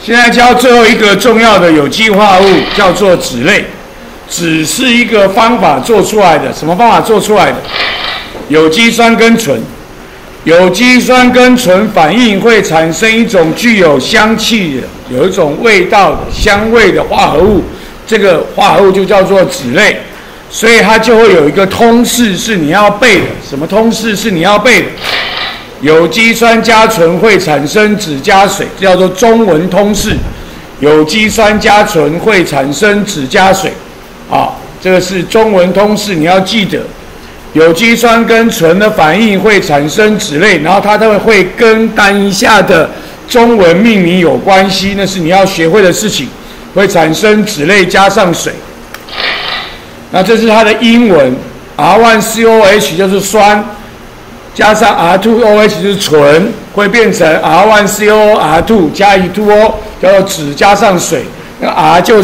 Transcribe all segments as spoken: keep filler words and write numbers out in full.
现在教最后一个重要的有机化合物，叫做酯类。酯是一个方法做出来的，什么方法做出来的？有机酸跟醇。有机酸跟醇反应会产生一种具有香气的、有一种味道的香味的化合物，这个化合物就叫做酯类。所以它就会有一个通式是你要背的。什么通式是你要背的？有机酸加醇会产生酯加水，这叫做中文通式。有机酸加醇会产生酯加水，啊，这个是中文通式，你要记得。有机酸跟醇的反应会产生酯类，然后它都会跟单一下的中文命名有关系，那是你要学会的事情。会产生酯类加上水，那这是它的英文 R 一 C O H 就是酸，加上 R 二 O H 就是醇，会变成 R 一 C O O R 二 加以 二 O， 叫做酯加上水。那 R 就是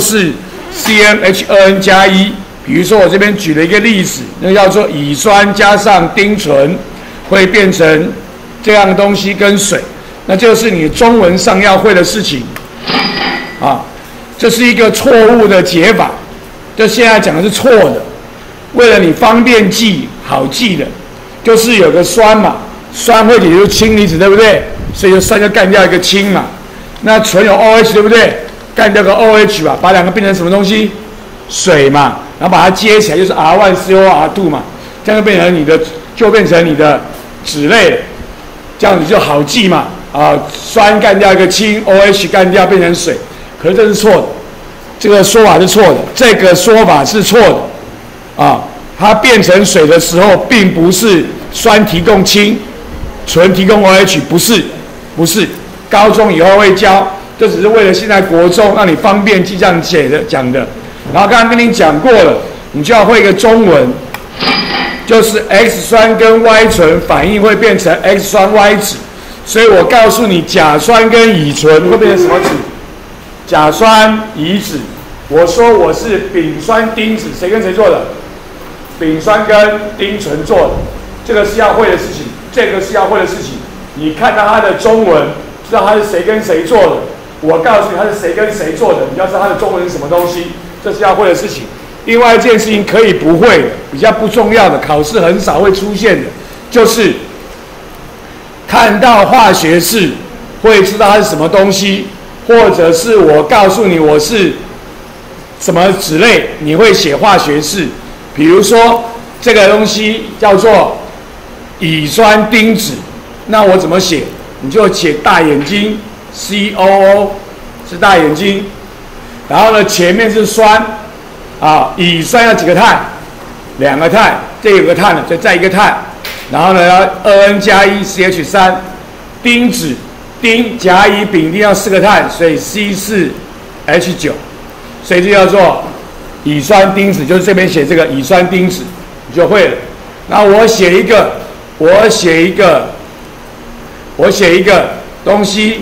C M H 二 N 加一。比如说我这边举了一个例子，那叫做乙酸加上丁醇，会变成这样的东西跟水。那就是你中文上要会的事情，啊，这是一个错误的解法，就现在讲的是错的。为了你方便记、好记的，就是有个酸嘛，酸会解出氢离子，对不对？所以就酸就干掉一个氢嘛。那醇有 O H， 对不对？干掉个 O H 吧，把两个变成什么东西？水嘛。然后把它接起来，就是 R 一 C O O R 二 嘛，这样就变成你的，就变成你的酯类了，这样子就好记嘛。啊，酸干掉一个氢 ，O H 干掉变成水，可是这是错的，这个说法是错的，这个说法是错的，啊，它变成水的时候，并不是酸提供氢，醇提供 O H， 不是，不是，高中以后会教，这只是为了现在国中让你方便记这样写的讲的。然后刚刚跟你讲过了，你就要会一个中文，就是 X 酸跟 Y 醇反应会变成 X 酸 Y 酯，所以我告诉你，甲酸跟乙醇会变成什么酯？甲酸乙酯。我说我是丙酸丁酯，谁跟谁做的？丙酸跟丁醇做的，这个是要会的事情，这个是要会的事情。你看到它的中文，知道它是谁跟谁做的。我告诉你它是谁跟谁做的，你要知道它的中文是什么东西。这是要会的事情。另外一件事情可以不会的，比较不重要的，考试很少会出现的，就是看到化学式会知道它是什么东西，或者是我告诉你我是什么酯类，你会写化学式。比如说这个东西叫做乙酸丁酯，那我怎么写？你就写大眼睛 C O O 是大眼睛。然后呢，前面是酸，啊，乙酸要几个碳？两个碳，这有个碳了，再再一个碳，然后呢要二 N 加一 C H 三，丁酯，丁甲乙丙丁要四个碳，所以 C 四 H 九，所以这叫做乙酸丁酯，就是这边写这个乙酸丁酯，你就会了。那我写一个，我写一个，我写一个东西。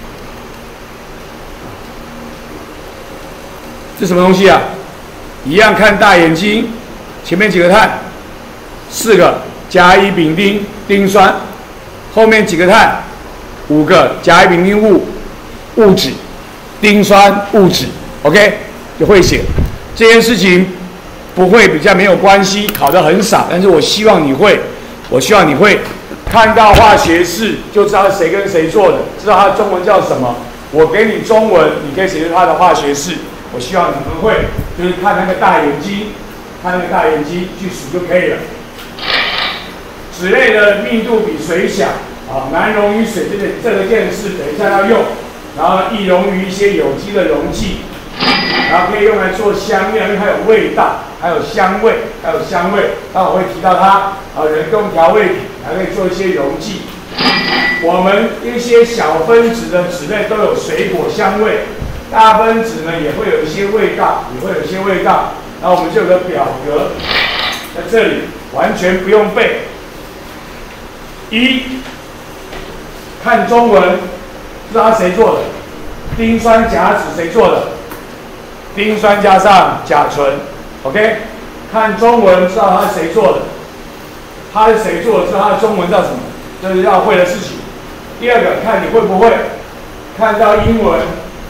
这什么东西啊？一样看大眼睛，前面几个碳？四个，甲乙丙丁丁酸，后面几个碳？五个，甲乙丙丁戊戊酯，丁酸戊酯 ，OK， 就会写。这件事情不会比较没有关系，考得很少，但是我希望你会，我希望你会看到化学式就知道谁跟谁做的，知道它的中文叫什么。我给你中文，你可以写出它的化学式。我希望你们会，就是看那个大眼睛，看那个大眼睛去数就可以了。酯类的密度比水小，啊，难溶于水，这个这个件事等一下要用，然后易溶于一些有机的溶剂，然后可以用来做香料，因为它有味道，还有香味，还有香味，待会会提到它，啊，人工调味品，还可以做一些溶剂。我们一些小分子的酯类都有水果香味。大分子呢也会有一些味道，也会有一些味道。然后我们就有个表格在这里，完全不用背。一，看中文，知道它谁做的？丁酸甲酯谁做的？丁酸加上甲醇 ，OK。看中文，知道它是谁做的？它是谁做的？知道它的中文叫什么？这是要会的事情。第二个，看你会不会看到英文。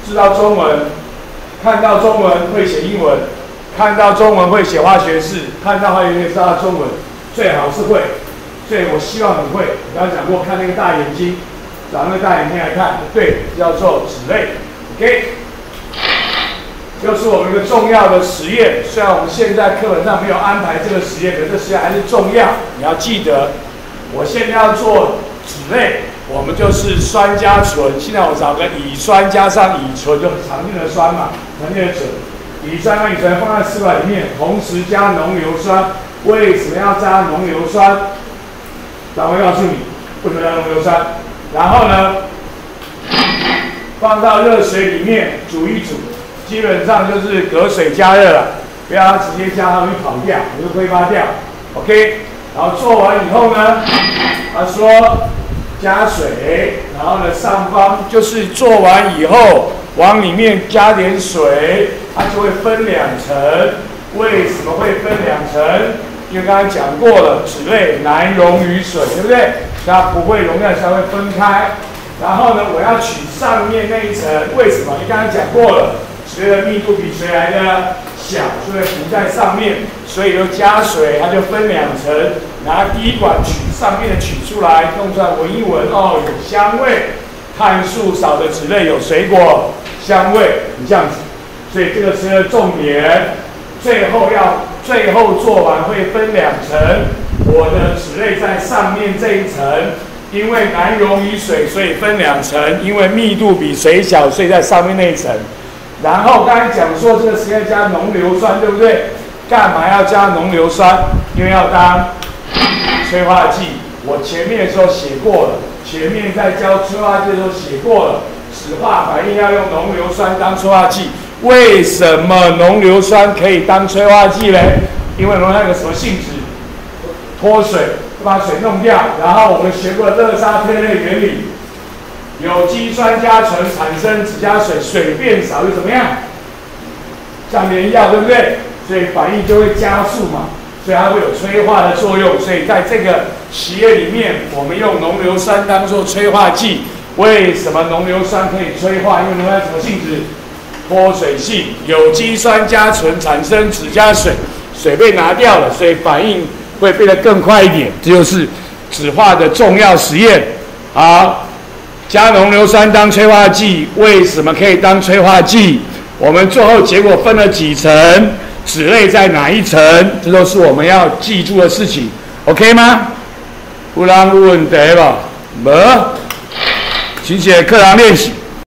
知道中文，看到中文会写英文，看到中文会写化学式，看到化学式知道中文，最好是会。所以我希望你会。我刚刚讲过，看那个大眼睛，找那个大眼睛来看，对，叫做脂类。OK， 又是我们一个重要的实验。虽然我们现在课本上没有安排这个实验，可是这实验还是重要。你要记得，我现在要做脂类，我们就是酸加醇。现在我找个乙酸加上乙醇，就很常见的酸嘛，常见的醇。乙酸和乙醇放在试管里面，同时加浓硫酸。为什么要加浓硫酸？我会告诉你为什么要浓硫酸。然后呢，放到热水里面煮一煮，基本上就是隔水加热了，不要直接加，它会跑掉，会挥发掉。OK， 然后做完以后呢，他说加水，然后呢上方就是做完以后往里面加点水，它就会分两层。为什么会分两层？因为刚才讲过了，脂类难溶于水，对不对？它不会溶在，才会分开。然后呢，我要取上面那一层，为什么？因为刚才讲过了，水的密度比谁来的小，所以浮在上面，所以又加水，它就分两层。拿第一管取上面的取出来，弄出来闻一闻，哦，有香味。碳素少的脂类有水果香味，你这样子。所以这个是个重点。最后要最后做完会分两层，我的脂类在上面这一层，因为难溶于水，所以分两层。因为密度比水小，所以在上面那一层。然后刚才讲说这个实验加浓硫酸，对不对？干嘛要加浓硫酸？因为要当催化剂。我前面的时候写过了，前面在教催化剂的时候写过了，酯化反应要用浓硫酸当催化剂。为什么浓硫酸可以当催化剂呢？因为浓硫酸有个什么性质？脱水，把水弄掉。然后我们学过热沙推类原理，有机酸加醇产生只加水，水变少又怎么样？像连药，对不对？所以反应就会加速嘛，所以它会有催化的作用。所以在这个实验里面，我们用浓硫酸当做催化剂。为什么浓硫酸可以催化？因为浓硫酸什么性质？脱水性，有机酸加醇产生只加水，水被拿掉了，所以反应会变得更快一点。这就是酯化的重要实验。好，加浓硫酸当催化剂，为什么可以当催化剂？我们最后结果分了几层？脂类在哪一层？这都是我们要记住的事情。OK 吗？有人有问题吧？没，请写课堂练习。